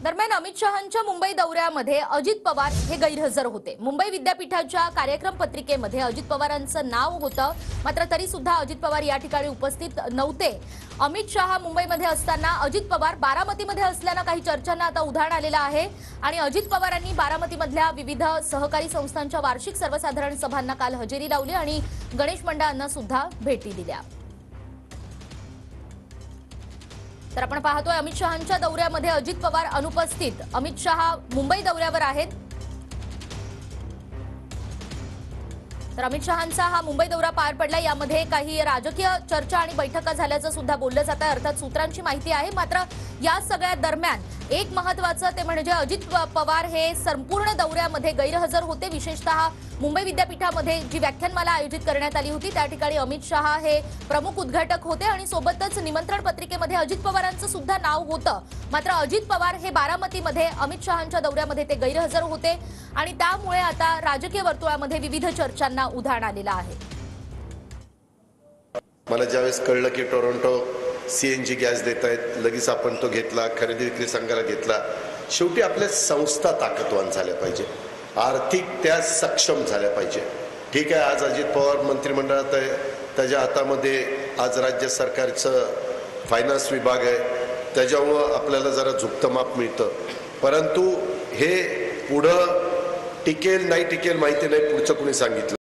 दरम्यान अमित शहांच्या मुंबई दौऱ्यामध्ये अजित पवार हे गैरहजर होते। मुंबई विद्यापीठाच्या कार्यक्रम पत्रिकेमध्ये अजित पवारांचं नाव होतं, मात्र तरी सुद्धा अजित पवार या ठिकाणी उपस्थित नव्हते। अमित शहा मुंबईमध्ये असताना अजित पवार बारामतीमध्ये असल्यानं काही चर्चांना आता उधाण आलेलं आहे आणि अजित पवारांनी बारामतीमधल्या विविध सहकारी संस्थांच्या वार्षिक सर्वसाधारण सभांना काल हजेरी लावली आणि गणेश मंडळांना सुद्धा भेटी दिल्या। तर आपण पाहतोय अमित शहांच्या दौऱ्यामध्ये अजित पवार अनुपस्थित। अमित शहा मुंबई दौऱ्यावर आहेत। तर अमित शहांचा हा मुंबई दौरा पार पडला, यामध्ये काही राजकीय चर्चा आणि बैठका झाल्याचं सुद्धा बोललं जात आहे, अर्थात सूत्रांची माहिती आहे। मात्र या सगळ्या दरम्यान एक महत्त्वाचं ते म्हणजे अजित पवार हे संपूर्ण दौऱ्यामध्ये गैरहजर होते। विशेषतः मुंबई विद्यापीठामध्ये जी व्याख्यानमाला आयोजित करण्यात आली होती त्या ठिकाणी अमित शहा हे प्रमुख उद्घाटक होते आणि सोबतच निमंत्रण पत्रिकेमध्ये अजित पवारांचं सुद्धा नाव होतं। मात्र अजित पवार हे बारामतीमध्ये अमित शहांच्या दौऱ्यामध्ये ते गैरहजर होते आणि त्यामुळे आता राजकीय वर्तुळामध्ये विविध चर्चांना उधाण आलेलं आहे। मला ज्यावेळेस कळलं की टोरंटो सीएनजी गॅस देत आहेत, लगेच आपण तो घेतला, खरेदी विक्री संघाला घेतला। शेवटी आपल्या संस्था ताकदवान झाल्या पाहिजे, आर्थिक त्या सक्षम झाल्या पाहिजे। ठीक आहे, आज अजित पवार मंत्रिमंडळात आहे, त्याच्या हातामध्ये आज राज्य सरकारचं फायनान्स विभाग आहे, त्याच्यामुळं आपल्याला जरा झुकतं माप मिळतं। परंतु हे पुढं टिकेल नाही टिकेल माहिती नाही, पुढचं कुणी सांगितलं